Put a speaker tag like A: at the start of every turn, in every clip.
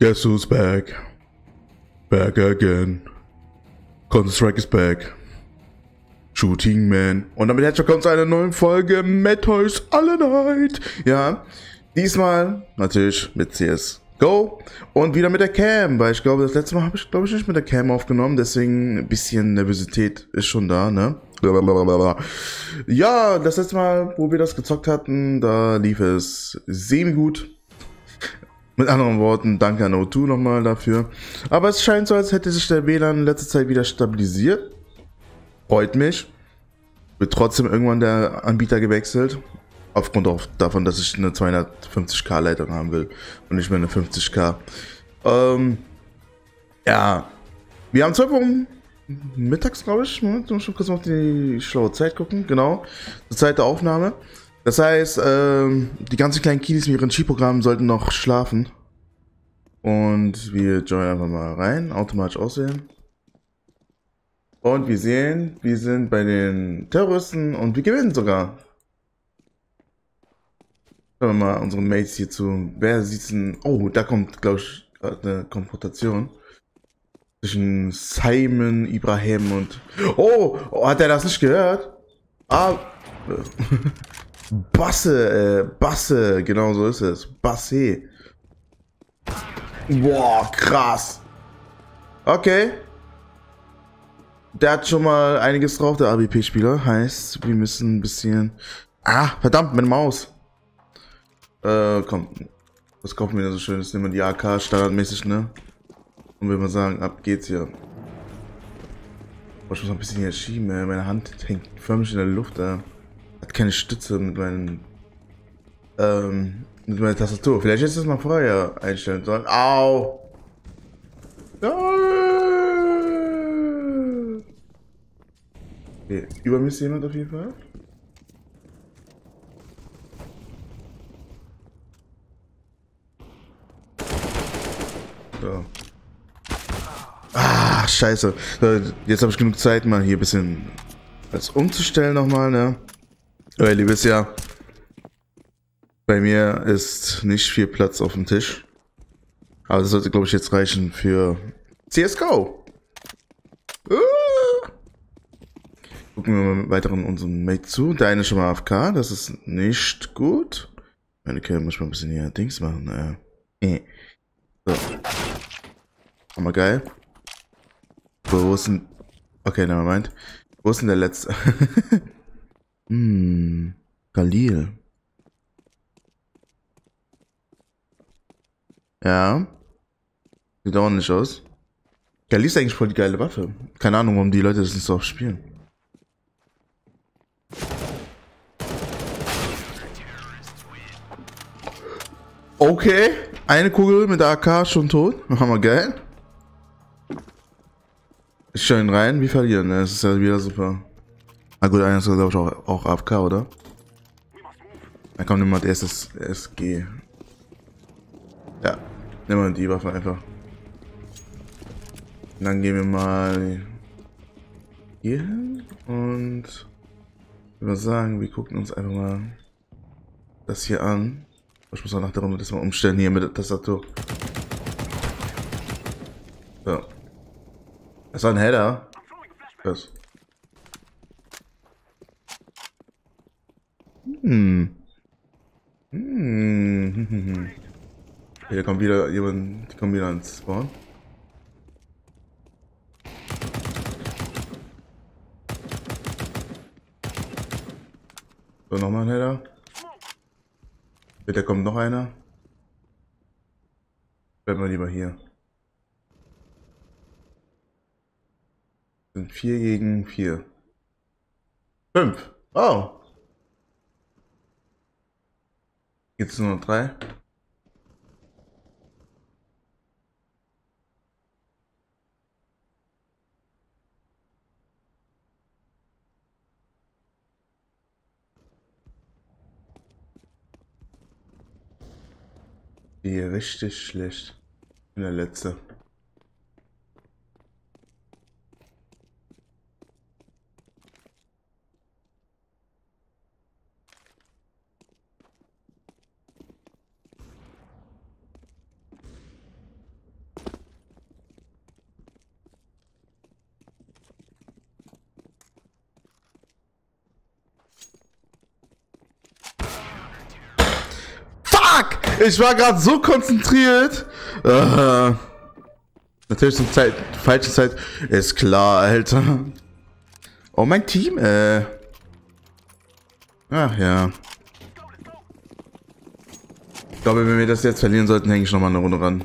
A: Guess who's back? Back again. Counter-Strike is back. Shooting Man. Und damit herzlich willkommen zu einer neuen Folge Metal Alle Night. Ja, diesmal natürlich mit CSGO und wieder mit der Cam, weil ich glaube, das letzte Mal habe ich, nicht mit der Cam aufgenommen, deswegen ein bisschen Nervosität ist schon da, ne? Ja, das letzte Mal, wo wir das gezockt hatten, da lief es semi-gut. Mit anderen Worten, danke an O2 nochmal dafür. Aber es scheint so, als hätte sich der WLAN in letzter Zeit wieder stabilisiert. Freut mich. Wird trotzdem irgendwann der Anbieter gewechselt. Aufgrund auch davon, dass ich eine 250k Leitung haben will und nicht mehr eine 50k. Ja. Wir haben 12 Uhr mittags, glaube ich. Moment, ich muss schon kurz auf die schlaue Zeit gucken. Genau. Zur Zeit der Aufnahme. Das heißt, die ganzen kleinen Kiddies mit ihren Skiprogrammen sollten noch schlafen. Und wir joinen einfach mal rein. Automatisch auswählen. Und wir sehen, wir sind bei den Terroristen und wir gewinnen sogar. Schauen wir mal unseren Mates hier zu. Wer sieht denn? Oh, da kommt, glaube ich, eine Konfrontation zwischen Simon, Ibrahim und... Oh, hat er das nicht gehört? Ah, Basse, genau so ist es. Basse. Boah, krass. Okay. Der hat schon mal einiges drauf, der AWP-Spieler. Heißt, wir müssen ein bisschen... Ah, verdammt, meine Maus. Komm. Was kaufen wir denn so schönes? Nehmen wir die AK standardmäßig, ne? Und wir mal sagen, ab geht's hier. Boah, ich muss noch ein bisschen hier schieben, ey. Meine Hand hängt förmlich in der Luft, ey. Hat keine Stütze mit meinen... mit meiner Tastatur. Vielleicht hätte ich das mal vorher einstellen sollen. Au! Okay, über mir ist jemand auf jeden Fall. So. Ah, scheiße. So, jetzt habe ich genug Zeit, mal hier ein bisschen was umzustellen nochmal, ne? Weil ihr wisst ja, bei mir ist nicht viel Platz auf dem Tisch. Aber das sollte, glaube ich, jetzt reichen für CSGO. Gucken wir mal weiter in unserem Mate zu. Der eine ist schon mal AFK, das ist nicht gut. Meine Kerl muss mal ein bisschen hier Dings machen. So. Hammer geil. So, wo ist denn... Okay, nevermind. Wo ist denn der letzte? Khalil. Ja. Sieht auch nicht aus. Khalil ist eigentlich voll die geile Waffe. Keine Ahnung, warum die Leute das nicht so oft spielen. Okay, eine Kugel mit der AK schon tot. Hammer geil. Ich stelle ihn rein, wir verlieren. Das ist ja wieder super. Na gut, einer ist glaube ich auch AFK, oder? Dann kommt niemand SG. Ja, nehmen wir die Waffe einfach. Und dann gehen wir mal hier hin und ich würde sagen, wir gucken uns einfach mal das hier an. Ich muss auch nach der Runde das mal umstellen hier mit der Tastatur. So. Das war ein Header. Was? Hier kommt wieder jemand, die kommen wieder ans Spawn. So, nochmal ein Header. Bitte kommt noch einer. Bleiben wir lieber hier. Sind 4 gegen 4. 5. Oh. Jetzt nur noch 3. Die richtig schlecht. Ich bin der Letzte. Fuck! Ich war gerade so konzentriert. Natürlich zur falsche Zeit. Ist klar, Alter. Oh, mein Team, Ach ja. Ich glaube, wenn wir das jetzt verlieren sollten, hänge ich nochmal eine Runde ran.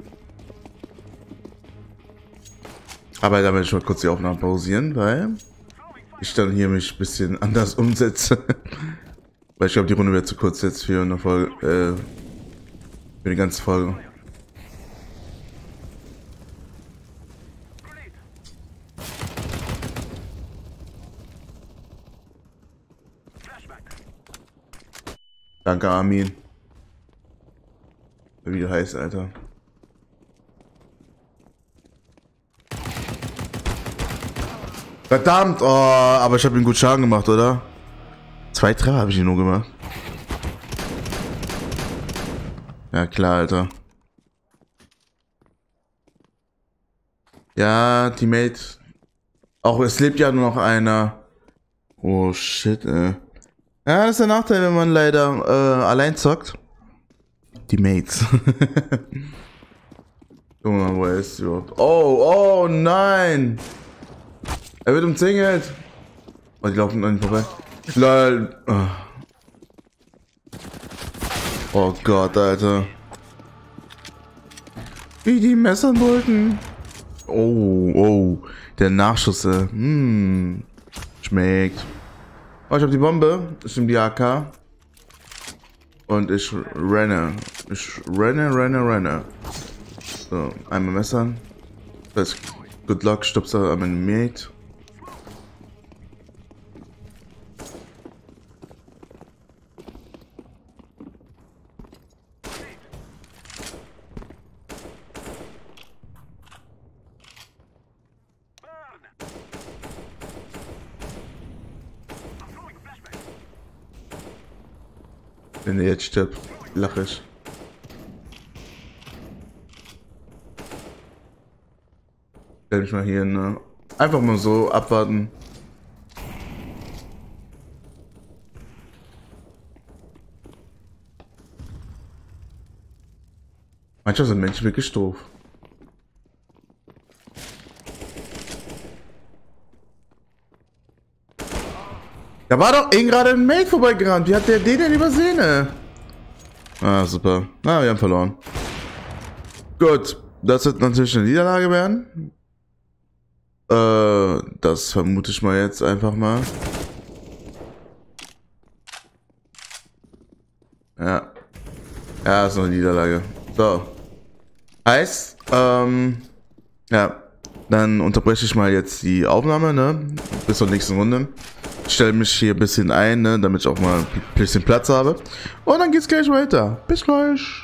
A: Aber da werde ich mal kurz die Aufnahme pausieren, weil ich dann hier mich ein bisschen anders umsetze. Weil ich glaube, die Runde wird zu kurz jetzt für eine Folge, für die ganze Folge. Danke, Armin. Wie du heißt, Alter. Verdammt, oh, aber ich habe ihm gut Schaden gemacht, oder? 2 Treffer habe ich ihn nur gemacht. Ja, klar, Alter. Ja, Teammate. Auch es lebt ja nur noch einer. Oh, shit, ey. Ja, das ist der Nachteil, wenn man leider allein zockt. Teammates. Guck mal, wo er ist überhaupt. Oh, oh, nein! Er wird umzingelt. Oh, die laufen an ihm vorbei. Lol. Oh Gott, Alter. Wie die messern wollten. Oh, oh. Der Nachschuss. Schmeckt. Oh, ich hab die Bombe. Ich nehme die AK. Und ich renne. Ich renne. So, einmal messern. Das ist good luck, Stupser an meinem Mate. Wenn er jetzt stirbt, lache ich. Stell mich mal hier, ne? Einfach mal so abwarten. Manchmal sind Menschen wirklich doof. Da war doch eben gerade ein Mate vorbeigerannt. Wie hat der den denn übersehen, ey? Ah, super. Na, wir haben verloren. Gut. Das wird natürlich eine Niederlage werden. Das vermute ich mal jetzt einfach mal. Ja. Ja, ist noch eine Niederlage. So. Heißt, ja. Dann unterbreche ich mal jetzt die Aufnahme, ne? Bis zur nächsten Runde. Ich stelle mich hier ein bisschen ein, ne? Damit ich auch mal ein bisschen Platz habe. Und dann geht's gleich weiter. Bis gleich.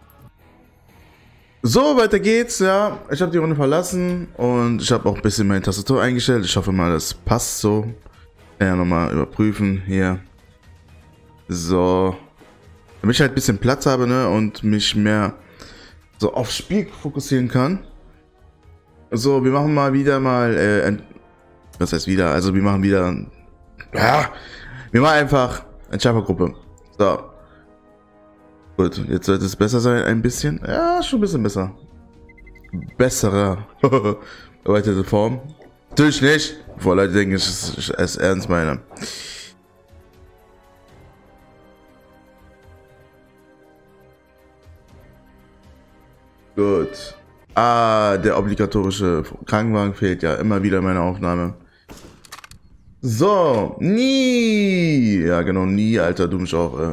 A: So, weiter geht's, ja. Ich habe die Runde verlassen und ich habe auch ein bisschen meine Tastatur eingestellt. Ich hoffe mal, das passt so. Ja, nochmal überprüfen hier. So. Damit ich halt ein bisschen Platz habe, ne? Und mich mehr so aufs Spiel fokussieren kann. So, wir machen mal wieder was heißt wieder? Also wir machen wieder... Ja, wir machen einfach eine Chopper-Gruppe. So. Gut, jetzt sollte es besser sein, ein bisschen. Ja, schon ein bisschen besser. Besserer. Erweiterte Form. Natürlich nicht. Bevor Leute denken, ich es ernst meine. Gut. Ah, der obligatorische Krankenwagen fehlt ja immer wieder in meiner Aufnahme. So, nie. Ja, genau, nie, Alter, du mich auch,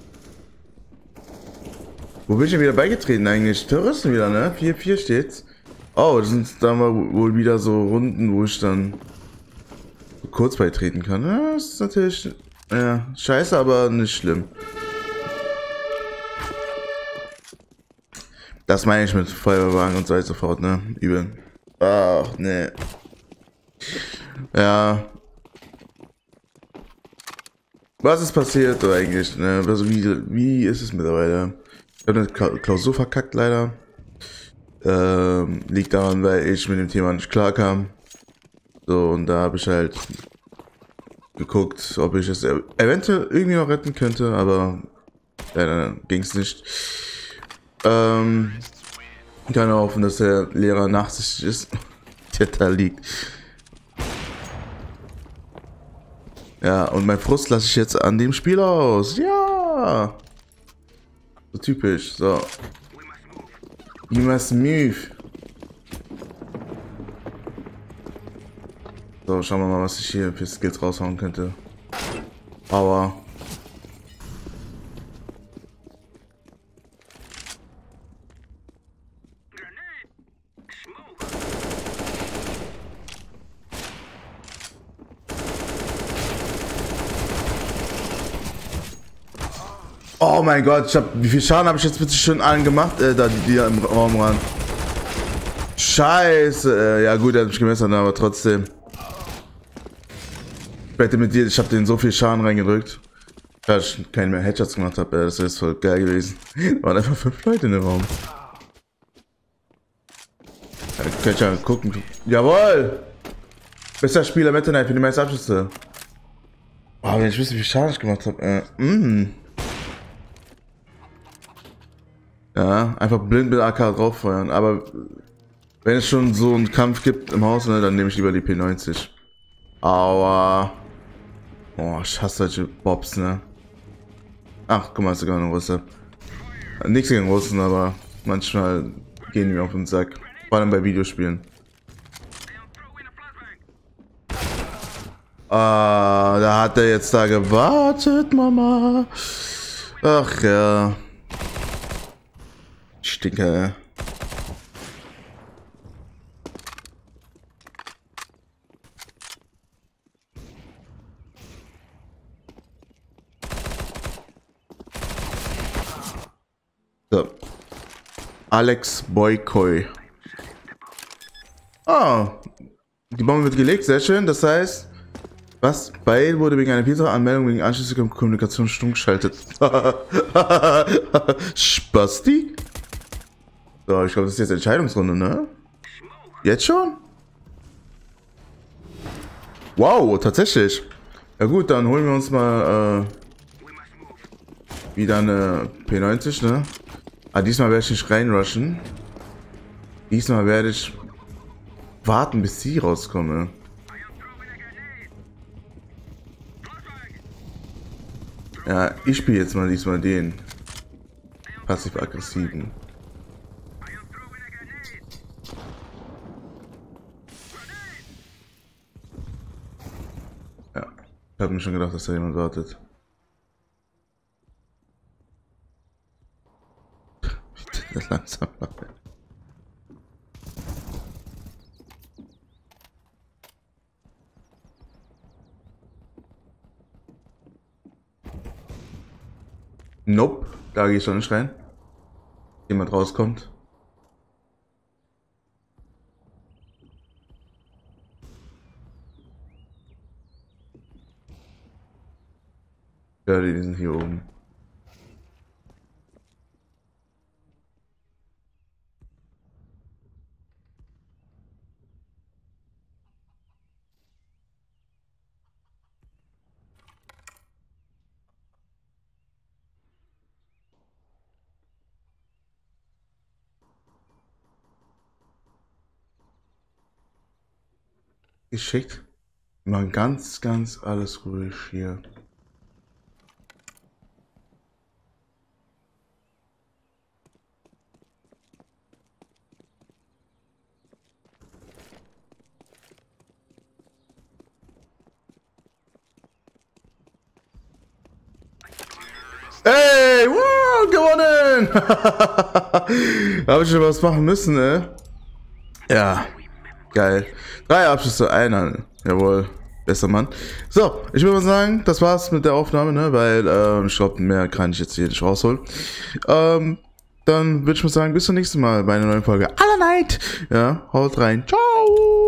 A: Wo bin ich denn wieder beigetreten eigentlich? Terroristen wieder, ne? 4-4 steht's. Oh, das sind dann wohl wieder so Runden, wo ich dann kurz beitreten kann. Ja, das ist natürlich, ja, scheiße, aber nicht schlimm. Das meine ich mit Feuerwagen und so weiter sofort, ne? Übel. Ach, ne. Ja. Was ist passiert eigentlich, ne? Also wie ist es mittlerweile? Ich habe eine Klausur verkackt, leider. Liegt daran, weil ich mit dem Thema nicht klar kam. So, und da habe ich halt geguckt, ob ich es eventuell irgendwie noch retten könnte, aber Ja, dann ging's nicht. Kann hoffen, dass der Lehrer nachsichtig ist, der da liegt. Ja, und mein Frust lasse ich jetzt an dem Spiel aus. Ja! So typisch, so. You must move. So, schauen wir mal, was ich hier für Skills raushauen könnte. Aua. Oh mein Gott, wie viel Schaden habe ich jetzt bitte schon allen gemacht? Da die im Raum ran. Scheiße. Ja gut, er hat mich gemessert, aber trotzdem. Ich wette mit dir, ich habe den so viel Schaden reingedrückt, dass ich keinen mehr Headshots gemacht habe. Das wäre voll geil gewesen. Da waren einfach 5 Leute in dem Raum. Ja, kann ich ja gucken. Jawohl! Bester Spieler Meta Knight für die meisten Abschlüsse. Oh, wenn ich wüsste, wie viel Schaden ich gemacht habe. Ja, einfach blind mit AK drauffeuern. Aber wenn es schon so einen Kampf gibt im Haus, ne, dann nehme ich lieber die P90. Aua. Oh, ich hasse solche Bobs, ne. Ach, guck mal, ist sogar eine Russe. Nichts gegen Russen, aber manchmal gehen die mir auf den Sack. Vor allem bei Videospielen. Ah, da hat er jetzt da gewartet, Mama. Ach ja. Stinker. So. Alex Boykoi. Ah, die Bombe wird gelegt, sehr schön. Das heißt, was? Bale wurde wegen einer Pizza-Anmeldung wegen anschließender Kommunikation stumm geschaltet. Spasti? So, ich glaube, das ist jetzt Entscheidungsrunde, ne? Jetzt schon? Wow, tatsächlich. Ja gut, dann holen wir uns mal wieder eine P90, ne? Ah, diesmal werde ich nicht reinrushen. Diesmal werde ich warten, bis sie rauskomme. Ja, ich spiele jetzt mal diesmal den passiv-aggressiven. Ja, ich habe mir schon gedacht, dass da jemand wartet. Wie das langsam läuft. Nope, da gehe ich schon nicht rein. Jemand rauskommt. Ja, die sind hier oben. Geschickt. Mal ganz alles ruhig hier. Ey, wow, gewonnen! Da habe ich schon was machen müssen, ne? Ja, geil. 3 Abschlüsse, einer. Jawohl, bester Mann. So, ich würde mal sagen, das war's mit der Aufnahme, ne? Weil ich glaube, mehr kann ich jetzt hier nicht rausholen. Dann würde ich mal sagen, bis zum nächsten Mal bei einer neuen Folge Aller Night. Ja, haut rein. Ciao!